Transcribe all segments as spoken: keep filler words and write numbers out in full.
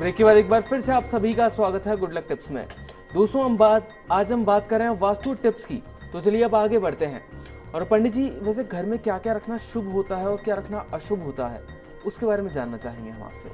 Break के बाद एक बार फिर से आप सभी का स्वागत है गुड लक टिप्स में। दोस्तों हम बात आज हम बात कर रहे हैं वास्तु टिप्स की, तो चलिए अब आगे बढ़ते हैं। और पंडित जी, वैसे घर में क्या क्या रखना शुभ होता है और क्या रखना अशुभ होता है, उसके बारे में जानना चाहेंगे हम आपसे।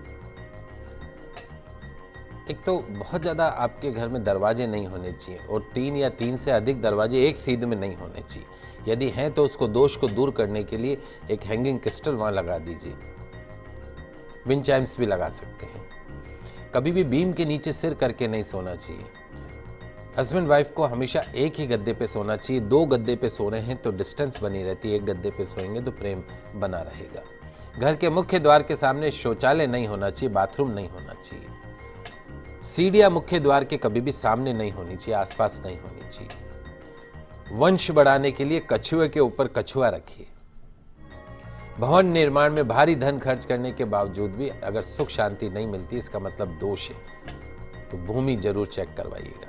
एक तो बहुत ज़्यादा आपके घर में दरवाजे नहीं होने चाहिए और तीन या तीन से अधिक दरवाजे एक सीध में नहीं होने चाहिए। यदि हैं तो उसको दोष को दूर करने के लिए एक हैंगिंग क्रिस्टल वहाँ लगा दीजिए। विंड चाइम्स भी लगा सकते हैं। कभी भी बीम के नीचे सिर करके नहीं सोना चाहिए। हस्बैंड वाइफ को हमेशा एक ही गद्दे पे सोना चाहिए। दो गद्दे पे सो रहे हैं तो डिस्टेंस बनी रहती है, एक गद्दे पे सोएंगे तो प्रेम बना रहेगा। घर के मुख्य द्वार के सामने शौचालय नहीं होना चाहिए, बाथरूम नहीं होना चाहिए। सीढ़ियां मुख्य द्वार के कभी भी सामने नहीं होनी चाहिए, आसपास नहीं होनी चाहिए। वंश बढ़ाने के लिए कछुए के ऊपर कछुआ रखिए। भवन निर्माण में भारी धन खर्च करने के बावजूद भी अगर सुख शांति नहीं मिलती, इसका मतलब दोष है, तो भूमि जरूर चेक करवाइएगा।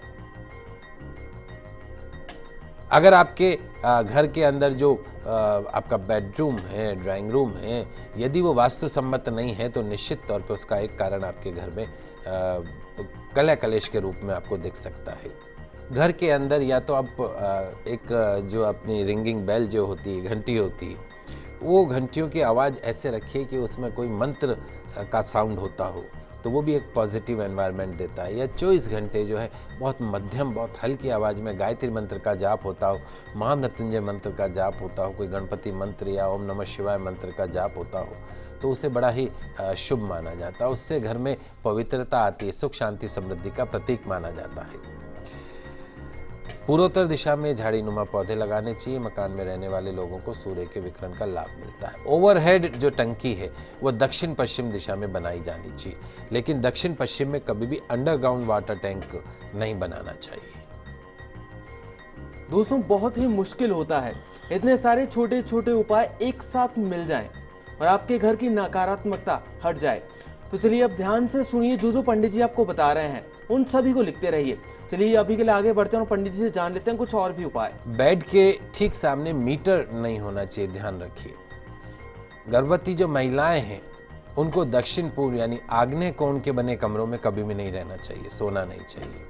अगर आपके घर के अंदर जो आपका बेडरूम है, ड्राइंग रूम है, यदि वो वास्तु सम्मत नहीं है तो निश्चित तौर पर उसका एक कारण आपके घर में कलह कलेश के रूप में आपको दिख सकता है। घर के अंदर या तो आप एक जो अपनी रिंगिंग बेल जो होती है, घंटी होती है, वो घंटियों की आवाज़ ऐसे रखिए कि उसमें कोई मंत्र का साउंड होता हो, तो वो भी एक पॉजिटिव एनवायरनमेंट देता है। या चौबीस घंटे जो है बहुत मध्यम, बहुत हल्की आवाज़ में गायत्री मंत्र का जाप होता हो, महामृत्युंजय मंत्र का जाप होता हो, कोई गणपति मंत्र या ओम नमः शिवाय मंत्र का जाप होता हो, तो उसे बड़ा ही शुभ माना जाता है। उससे घर में पवित्रता आती है, सुख शांति समृद्धि का प्रतीक माना जाता है। पूर्वोत्तर दिशा में झाड़ी नुमा पौधे लगाने चाहिए। मकान में रहने वाले लोगों को सूर्य के विकिरण का लाभ मिलता है। ओवरहेड जो टंकी है वो दक्षिण पश्चिम दिशा में बनाई जानी चाहिए, लेकिन दक्षिण पश्चिम में कभी भी अंडरग्राउंड वाटर टैंक नहीं बनाना चाहिए। दोस्तों बहुत ही मुश्किल होता है इतने सारे छोटे छोटे उपाय एक साथ मिल जाएं और आपके घर की नकारात्मकता हट जाए। तो चलिए अब ध्यान से सुनिए, जो जो पंडित जी आपको बता रहे हैं उन सभी को लिखते रहिए। चलिए अभी के लिए आगे बढ़ते हैं और पंडित जी से जान लेते हैं कुछ और भी उपाय। बेड के ठीक सामने मीटर नहीं होना चाहिए, ध्यान रखिए। गर्भवती जो महिलाएं हैं उनको दक्षिण पूर्व यानी आग्नेय कोण के बने कमरों में कभी भी नहीं रहना चाहिए, सोना नहीं चाहिए।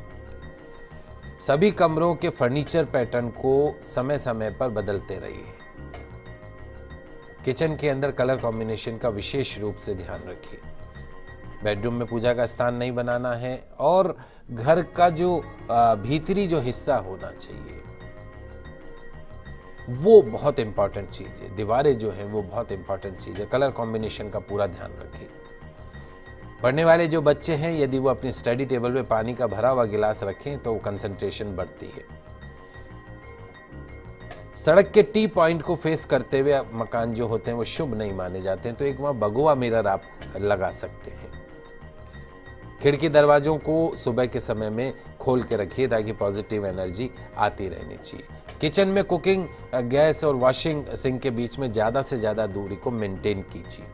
सभी कमरों के फर्नीचर पैटर्न को समय समय पर बदलते रहिए। किचन के अंदर कलर कॉम्बिनेशन का विशेष रूप से ध्यान रखिए। बेडरूम में पूजा का स्थान नहीं बनाना है और घर का जो भीतरी जो हिस्सा होना चाहिए वो बहुत इंपॉर्टेंट चीज है। दीवारें जो है वो बहुत इंपॉर्टेंट चीज है। कलर कॉम्बिनेशन का पूरा ध्यान रखिए। पढ़ने वाले जो बच्चे हैं, यदि वो अपनी स्टडी टेबल पे पानी का भरा हुआ गिलास रखें तो कंसंट्रेशन बढ़ती है। सड़क के टी पॉइंट को फेस करते हुए मकान जो होते हैं वो शुभ नहीं माने जाते हैं, तो एक वहां भगवा मिरर आप लगा सकते हैं। खिड़की दरवाजों को सुबह के समय में खोल के रखिए ताकि पॉजिटिव एनर्जी आती रहनी चाहिए। किचन में कुकिंग गैस और वॉशिंग सिंक के बीच में ज्यादा से ज्यादा दूरी को मेंटेन कीजिए।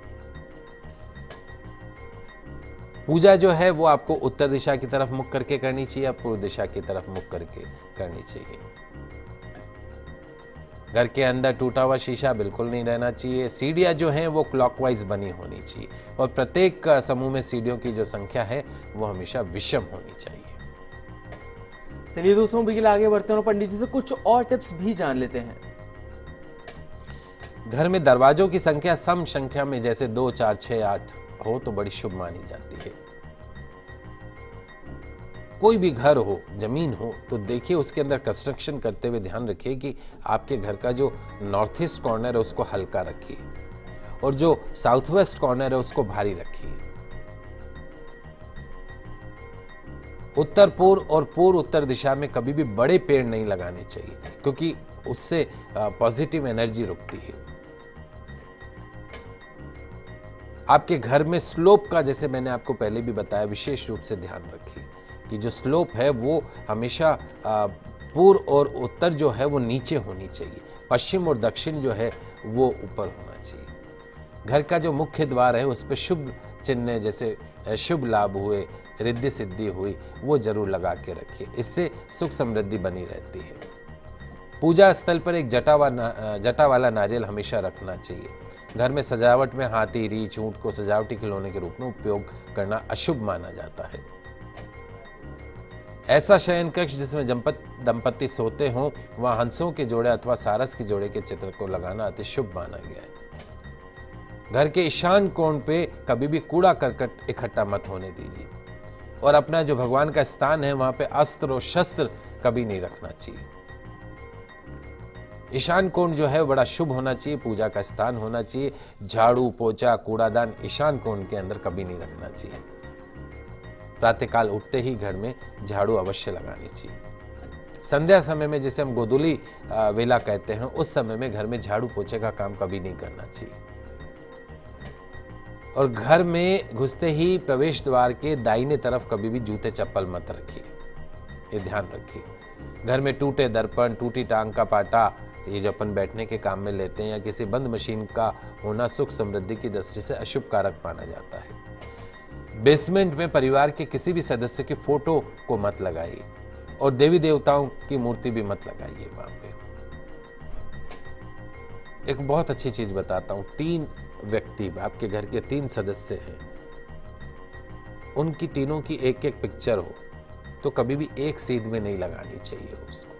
पूजा जो है वो आपको उत्तर दिशा की तरफ मुख करके करनी चाहिए या पूर्व दिशा की तरफ मुख करके करनी चाहिए। घर के अंदर टूटा हुआ शीशा बिल्कुल नहीं रहना चाहिए। सीढ़ियां जो हैं वो क्लॉकवाइज बनी होनी चाहिए और प्रत्येक समूह में सीढ़ियों की जो संख्या है वो हमेशा विषम होनी चाहिए। चलिए दोस्तों भी आगे बढ़ते हैं और पंडित जी से कुछ और टिप्स भी जान लेते हैं। घर में दरवाजों की संख्या सम संख्या में जैसे दो, चार, छह, आठ हो तो बड़ी शुभ मानी जाती है। कोई भी घर हो, जमीन हो, तो देखिए उसके अंदर कंस्ट्रक्शन करते हुए ध्यान रखिए कि आपके घर का जो नॉर्थ ईस्ट कॉर्नर है उसको हल्का रखिए और जो साउथ वेस्ट कॉर्नर है उसको भारी रखिए। उत्तर पूर्व और पूर्व उत्तर दिशा में कभी भी बड़े पेड़ नहीं लगाने चाहिए क्योंकि उससे पॉजिटिव एनर्जी रुकती है। आपके घर में स्लोप का, जैसे मैंने आपको पहले भी बताया, विशेष रूप से ध्यान रखिए कि जो स्लोप है वो हमेशा पूर्व और उत्तर जो है वो नीचे होनी चाहिए, पश्चिम और दक्षिण जो है वो ऊपर होना चाहिए। घर का जो मुख्य द्वार है उस पर शुभ चिन्ह जैसे शुभ लाभ हुए, रिद्धि सिद्धि हुई, वो जरूर लगा के रखिए। इससे सुख समृद्धि बनी रहती है। पूजा स्थल पर एक जटा वा जटा वाला नारियल हमेशा रखना चाहिए। घर में सजावट में हाथी, रीछ, ऊंट को सजावटी खिलौने के रूप में उपयोग करना अशुभ माना जाता है। ऐसा शयन कक्ष जिसमें दंपत्ति सोते हों, वहां हंसों के जोड़े अथवा सारस के जोड़े के चित्र को लगाना अति शुभ माना गया है। घर के ईशान कोण पे कभी भी कूड़ा करकट इकट्ठा मत होने दीजिए और अपना जो भगवान का स्थान है वहां पे अस्त्र और शस्त्र कभी नहीं रखना चाहिए। ईशान कोण जो है बड़ा शुभ होना चाहिए, पूजा का स्थान होना चाहिए। झाड़ू, पोछा, कूड़ादान ईशान कोण के अंदर कभी नहीं रखना चाहिए। प्रातःकाल उठते ही घर में झाड़ू अवश्य लगानी चाहिए। संध्या समय में, जिसे हम गोधूली वेला कहते हैं, उस समय में घर में झाड़ू पोछे का काम कभी नहीं करना चाहिए। और घर में घुसते ही प्रवेश द्वार के दाहिने तरफ कभी भी जूते चप्पल मत रखिए, ये ध्यान रखिए। घर में टूटे दर्पण, टूटी टांग का पाटा, ये जो अपन बैठने के काम में लेते हैं, या किसी बंद मशीन का होना सुख समृद्धि की दृष्टि से अशुभ कारक माना जाता है। बेसमेंट में परिवार के किसी भी सदस्य की फोटो को मत लगाइए और देवी देवताओं की मूर्ति भी मत लगाइए वहां पे। एक बहुत अच्छी चीज बताता हूं, तीन व्यक्ति, आपके घर के तीन सदस्य हैं, उनकी तीनों की एक एक पिक्चर हो तो कभी भी एक सीध में नहीं लगानी चाहिए उसको,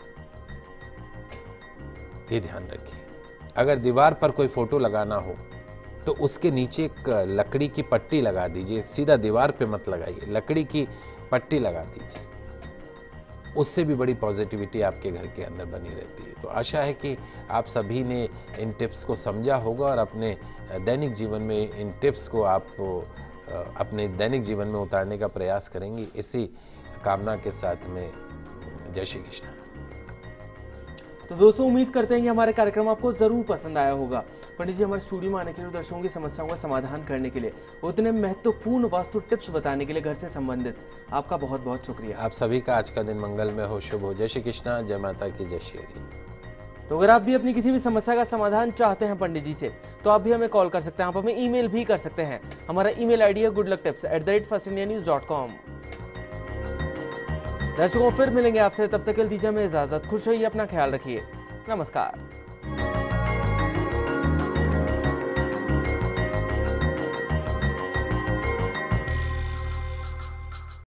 ये ध्यान रखिए। अगर दीवार पर कोई फोटो लगाना हो तो उसके नीचे एक लकड़ी की पट्टी लगा दीजिए, सीधा दीवार पे मत लगाइए, लकड़ी की पट्टी लगा दीजिए, उससे भी बड़ी पॉजिटिविटी आपके घर के अंदर बनी रहती है। तो आशा है कि आप सभी ने इन टिप्स को समझा होगा और अपने दैनिक जीवन में इन टिप्स को आप अपने दैनिक जीवन में उतारने का प्रयास करेंगे। इसी कामना के साथ में जय श्री कृष्ण। तो दोस्तों, उम्मीद करते हैं कि हमारे कार्यक्रम आपको जरूर पसंद आया होगा। पंडित जी हमारे स्टूडियो में आने के लिए, दर्शकों की समस्याओं का समाधान करने के लिए, उतने महत्वपूर्ण वास्तु टिप्स बताने के लिए घर से संबंधित आपका बहुत बहुत शुक्रिया। आप सभी का आज का दिन मंगलमय हो, शुभ हो। जय श्री कृष्णा, जय माता की, जय श्री हरि। तो अगर आप भी अपनी किसी भी समस्या का समाधान चाहते हैं पंडित जी से, तो आप भी हमें कॉल कर सकते हैं, आप हमें ईमेल भी कर सकते हैं। हमारा ईमेल आईडी है good luck tips at the rate first India news dot com. दर्शकों, फिर मिलेंगे आपसे, तब तक के लिए दीजिए हमें इजाजत। खुश रहिए, अपना ख्याल रखिए, नमस्कार।